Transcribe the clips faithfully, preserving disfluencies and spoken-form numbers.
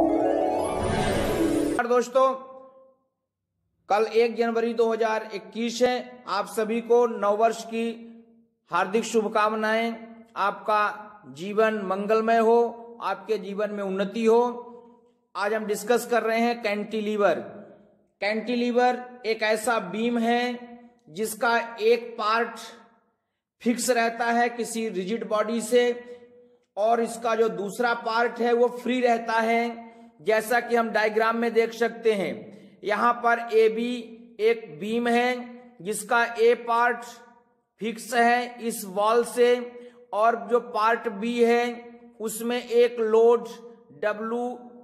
दोस्तों, कल एक जनवरी दो हज़ार इक्कीस है। आप सभी को नववर्ष की हार्दिक शुभकामनाएं। आपका जीवन मंगलमय हो, आपके जीवन में उन्नति हो। आज हम डिस्कस कर रहे हैं कैंटिलीवर। कैंटिलीवर एक ऐसा बीम है जिसका एक पार्ट फिक्स रहता है किसी रिजिड बॉडी से और इसका जो दूसरा पार्ट है वो फ्री रहता है, जैसा कि हम डायग्राम में देख सकते हैं। यहां पर ए बी एक बीम है जिसका ए पार्ट फिक्स है इस वॉल से और जो पार्ट बी है उसमें एक लोड डब्लू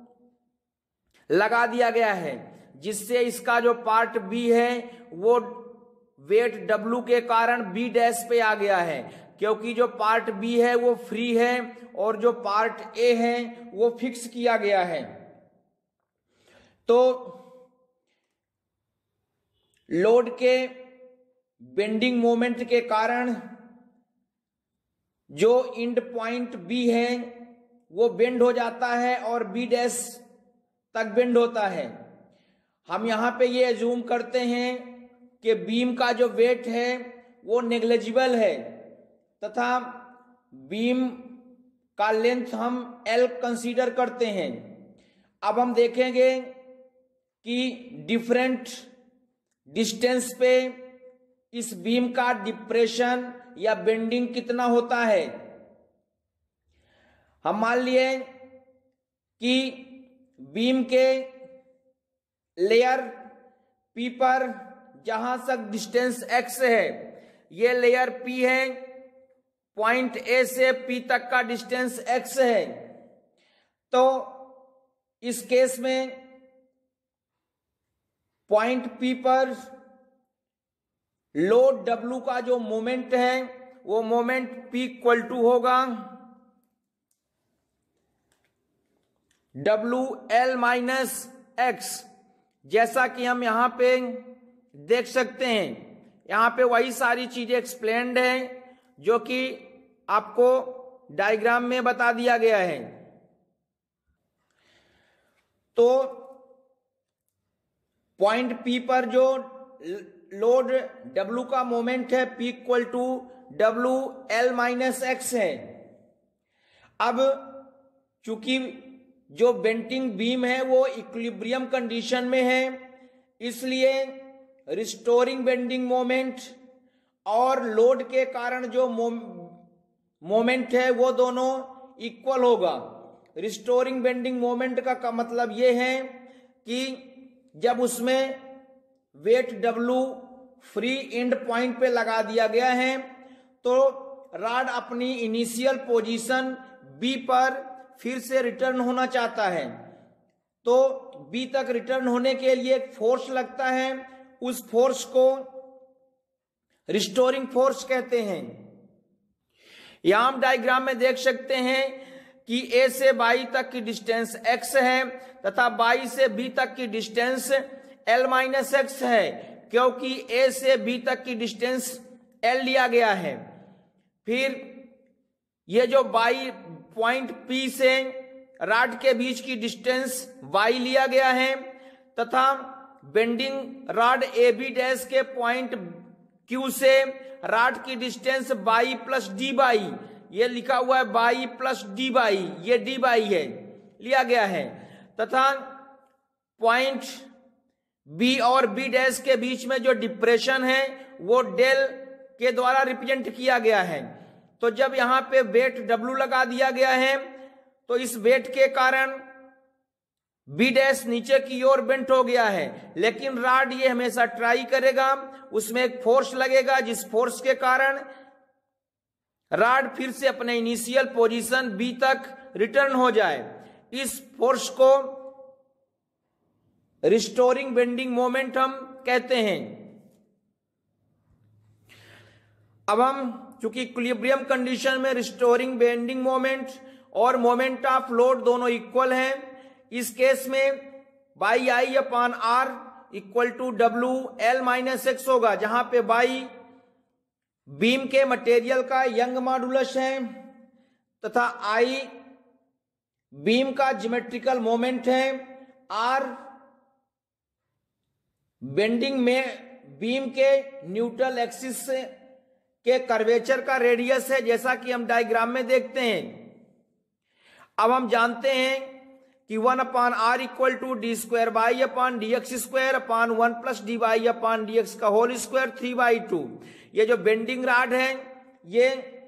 लगा दिया गया है, जिससे इसका जो पार्ट बी है वो वेट डब्लू के कारण बी डैश पे आ गया है, क्योंकि जो पार्ट बी है वो फ्री है और जो पार्ट ए है वो फिक्स किया गया है। तो लोड के बेंडिंग मोमेंट के कारण जो इंड पॉइंट बी है वो बेंड हो जाता है और बी डैश तक बेंड होता है। हम यहां पे ये एज्यूम करते हैं कि बीम का जो वेट है वो नेग्लिजिबल है तथा बीम का लेंथ हम एल कंसीडर करते हैं। अब हम देखेंगे कि डिफरेंट डिस्टेंस पे इस बीम का डिप्रेशन या बेंडिंग कितना होता है। हम मान लिए कि बीम के लेयर पी पर जहां तक डिस्टेंस एक्स है, ये लेयर पी है, पॉइंट ए से पी तक का डिस्टेंस एक्स है। तो इस केस में पॉइंट पी पर लोड डब्लू का जो मोमेंट है वो मोमेंट पी इक्वल टू होगा डब्लू एल माइनस एक्स, जैसा कि हम यहां पे देख सकते हैं। यहां पे वही सारी चीजें एक्सप्लेन्ड है जो कि आपको डायग्राम में बता दिया गया है। तो पॉइंट पी पर जो लोड डब्लू का मोमेंट है P equal to W L minus x है। अब चूंकि जो बेंडिंग बीम है वो इक्विलिब्रियम कंडीशन में है, इसलिए रिस्टोरिंग बेंडिंग मोमेंट और लोड के कारण जो मोमेंट है वो दोनों इक्वल होगा। रिस्टोरिंग बेंडिंग मोमेंट का, का मतलब ये है कि जब उसमें weight W free end point पे लगा दिया गया है तो रॉड अपनी इनिशियल पोजीशन बी पर फिर से रिटर्न होना चाहता है। तो बी तक रिटर्न होने के लिए एक फोर्स लगता है, उस फोर्स को रिस्टोरिंग फोर्स कहते हैं। यहां हम डायग्राम में देख सकते हैं कि ए से बाई तक की डिस्टेंस एक्स है तथा बाई से बी तक की डिस्टेंस एल माइनस एक्स है, क्योंकि ए से बी तक की डिस्टेंस एल लिया गया है। फिर ये जो बाई पॉइंट पी से रॉड के बीच की डिस्टेंस वाई लिया गया है तथा bending rod A B dash के पॉइंट क्यू से रॉड की distance y plus d y, ये लिखा हुआ है बाई प्लस डी बाई, ये डी बाई है, लिया गया है। तथा पॉइंट बी और बी डैश के बीच में जो डिप्रेशन है वो डेल के द्वारा रिप्रेजेंट किया गया है। तो जब यहां पे वेट डब्लू लगा दिया गया है तो इस वेट के कारण बी डैश नीचे की ओर बेंट हो गया है, लेकिन रॉड ये हमेशा ट्राई करेगा, उसमें एक फोर्स लगेगा जिस फोर्स के कारण रॉड फिर से अपने इनिशियल पोजीशन बी तक रिटर्न हो जाए। इस फोर्स को रिस्टोरिंग बेंडिंग मोमेंट हम कहते हैं। अब हम चूंकि इक्विलिब्रियम कंडीशन में रिस्टोरिंग बेंडिंग मोमेंट और मोमेंट ऑफ लोड दोनों इक्वल हैं, इस केस में y I upon R equal to W L minus x होगा, जहां पे बाई बीम के मटेरियल का यंग मॉडुलस है तथा आई बीम का ज्योमेट्रिकल मोमेंट है आर, बेंडिंग में बीम के न्यूट्रल एक्सिस के कर्वेचर का रेडियस है, जैसा कि हम डायग्राम में देखते हैं। अब हम जानते हैं कि one upon R equal to D square by upon D X square upon one plus D Y upon D X का whole square three by two. ये जो बेंडिंग राड है, ये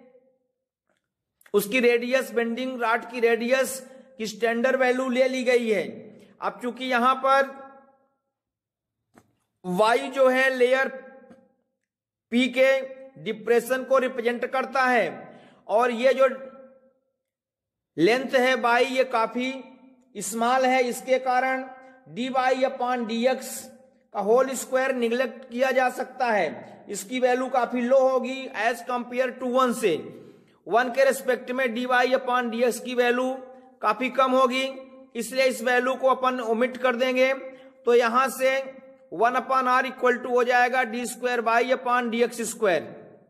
उसकी रेडियस, बेंडिंग राड की रेडियस की standard value ले ली गई है। अब चूंकि यहां पर वाई जो है लेयर पी के डिप्रेशन को रिप्रेजेंट करता है, और ये जो लेंथ है बाई ये काफी स्मॉल है, इसके कारण D Y upon D X का होल स्क्वायर निगलेक्ट किया जा सकता है। इसकी वैल्यू काफी लो होगी एज कंपेयर टू वन से। वन के रेस्पेक्ट में D Y upon D X की वैल्यू काफी कम होगी, इसलिए इस वैल्यू को अपन ओमिट कर देंगे। तो यहां से one upon R equal to हो जाएगा D square by upon D X square.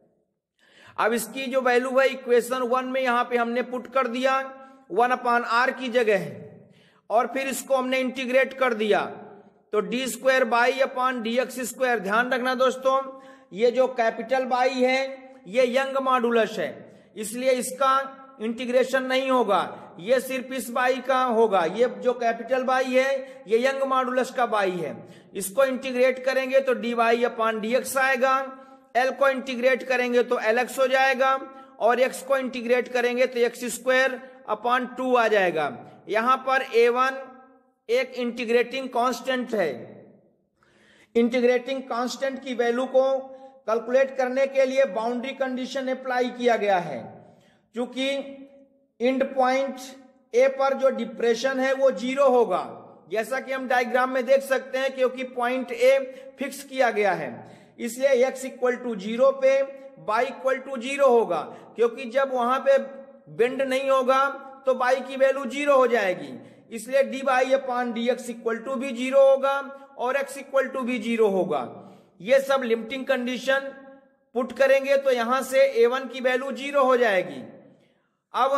अब इसकी जो वैल्यू है इक्वेशन वन में यहां पे हमने पुट कर दिया वन अपान आर की जगह, और फिर इसको हमने इंटीग्रेट कर दिया तो D square by upon D X square. ध्यान रखना दोस्तों, ये जो कैपिटल बाई है ये यंग मॉडुलस है, इसलिए इसका इंटीग्रेशन नहीं होगा, ये सिर्फ इस बाई का होगा। ये जो कैपिटल बाई है ये यंग मॉडुलस का बाई है, इसको इंटीग्रेट करेंगे तो D Y upon D X आएगा, एल को इंटीग्रेट करेंगे तो एल एक्स हो जाएगा, और एक्स को इंटीग्रेट करेंगे तो एक्स स्क्वायर अपॉन टू आ जाएगा। यहां पर ए वन एक इंटीग्रेटिंग कांस्टेंट है। इंटीग्रेटिंग कांस्टेंट की वैल्यू को कैलकुलेट करने के लिए बाउंड्री कंडीशन अप्लाई किया गया है। क्योंकि एंड पॉइंट ए पर जो डिप्रेशन है वो जीरो होगा, जैसा कि हम डायग्राम में देख सकते हैं, क्योंकि पॉइंट ए फिक्स किया गया है, इसलिए x इक्वल टू जीरो पे y इक्वल टू जीरो होगा। क्योंकि जब वहां पे बेंड नहीं होगा तो y की वैल्यू जीरो हो जाएगी, इसलिए D Y upon D X equal to भी जीरो होगा और x इक्वल टू भी जीरो होगा। ये सब लिमिटिंग कंडीशन पुट करेंगे तो यहां से ए वन की वैल्यू जीरो हो जाएगी। अब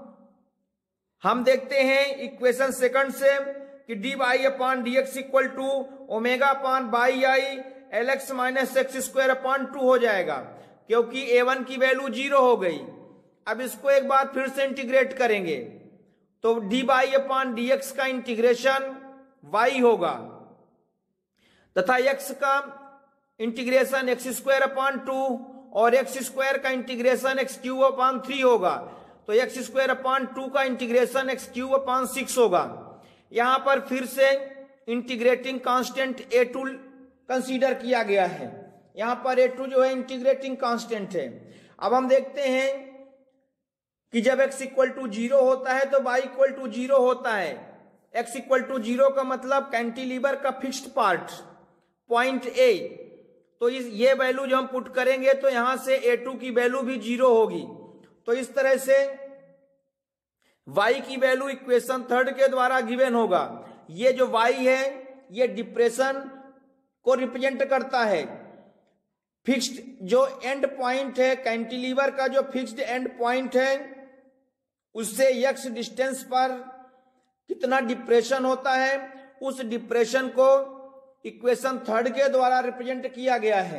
हम देखते हैं इक्वेशन सेकंड से कि D Y upon D X equal to omega upon by I L X minus X square upon two हो जाएगा, क्योंकि ए वन की वैल्यू जीरो हो गई। अब इसको एक बार फिर से इंटीग्रेट करेंगे तो D Y upon D X का इंटीग्रेशन y होगा, तथा x का integration X square upon two और एक्स स्क्वायर का integration X cube upon three होगा, तो एक्स स्क्वायर अपॉन टू का integration X cube upon six होगा। यहां पर फिर से integrating constant A two consider किया गया है। यहां पर ए टू जो है इंटीग्रेटिंग कांस्टेंट है। अब हम देखते हैं कि जब x इक्वल टू जीरो होता है तो y इक्वल टू जीरो होता है। x इक्वल टू जीरो का मतलब कैंटिलीवर का फिक्स्ड पार्ट पॉइंट ए, तो इस ये वैल्यू जो हम पुट करेंगे तो यहां से ए टू की वैल्यू भी जीरो होगी। तो इस तरह से y की वैल्यू इक्वेशन थर्ड के द्वारा गिवन होगा। ये जो y है ये डिप्रेशन को रिप्रेजेंट करता है। फिक्स्ड जो एंड पॉइंट है, कैंटिलीवर का जो फिक्स्ड एंड पॉइंट है, उससे x डिस्टेंस पर कितना डिप्रेशन होता है, उस डिप्रेशन को इक्वेशन थर्ड के द्वारा रिप्रेजेंट किया गया है।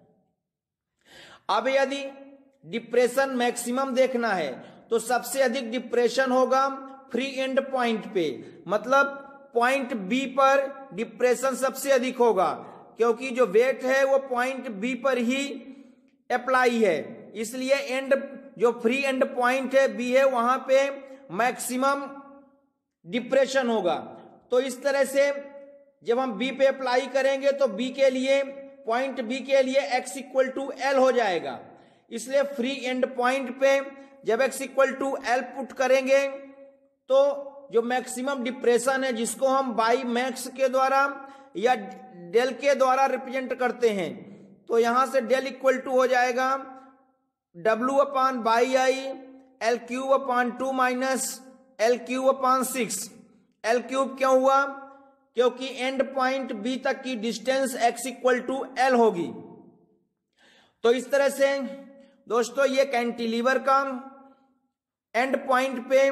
अब यदि डिप्रेशन मैक्सिमम देखना है तो सबसे अधिक डिप्रेशन होगा फ्री एंड पॉइंट पे, मतलब पॉइंट बी पर डिप्रेशन सबसे अधिक होगा, क्योंकि जो वेट है वो पॉइंट बी पर ही अप्लाई है। इसलिए एंड जो फ्री एंड पॉइंट है बी है, वहां पे मैक्सिमम डिप्रेशन होगा। तो इस तरह से जब हम बी पे अप्लाई करेंगे तो बी के लिए, पॉइंट बी के लिए x इक्वल टू एल हो जाएगा। इसलिए फ्री एंड पॉइंट पे जब x equal to L put करेंगे तो जो मैक्सिमम डिप्रेशन है, जिसको हम बाई मैक्स के द्वारा या डेल के द्वारा रिप्रेजेंट करते हैं, तो यहां से डेल इक्वल टू हो जाएगा W upon by I L cube upon two minus L cube upon six. L cube क्यों हुआ? क्योंकि एंड पॉइंट बी तक की distance x equal to L होगी। तो इस तरह से दोस्तों ये कैंटिलीवर का एंड पॉइंट पे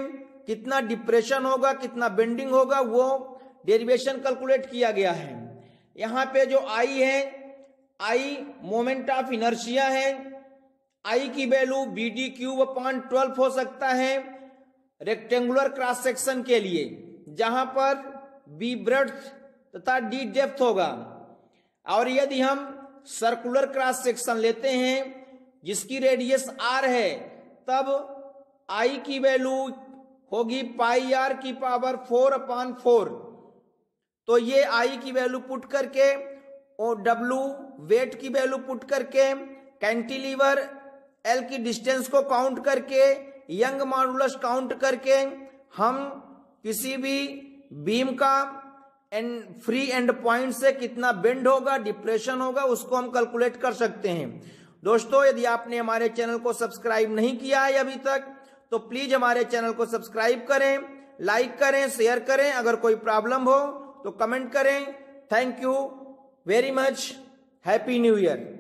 कितना डिप्रेशन होगा, कितना बेंडिंग होगा, वो डेरिवेशन कैलकुलेट किया गया है। यहाँ पे जो आई है, आई मोमेंट ऑफ इनर्शिया है, आई की value B D cube upon twelve हो सकता है रेक्टेंगुलर क्रॉस सेक्शन के लिए, जहां पर बी ब्रेड्थ तथा डी डेप्थ होगा। और यदि हम सर्कुलर क्रॉस सेक्शन लेते हैं जिसकी रेडियस आर है, तब आई की वैल्यू होगी पाई आर की पावर फोर अपॉन फोर। तो ये आई की वैल्यू पुट करके और डब्लू वेट की वैल्यू पुट करके, कैंटिलीवर एल की डिस्टेंस को काउंट करके, यंग मॉडुलस काउंट करके हम किसी भी बीम का एंड फ्री एंड पॉइंट से कितना बेंड होगा, डिप्रेशन होगा, उसको हम कैलकुलेट कर सकते हैं। दोस्तों, यदि आपने हमारे चैनल को सब्सक्राइब नहीं किया है अभी तक, तो प्लीज हमारे चैनल को सब्सक्राइब करें, लाइक करें, शेयर करें। अगर कोई प्रॉब्लम हो तो कमेंट करें। Thank you very much. Happy new year.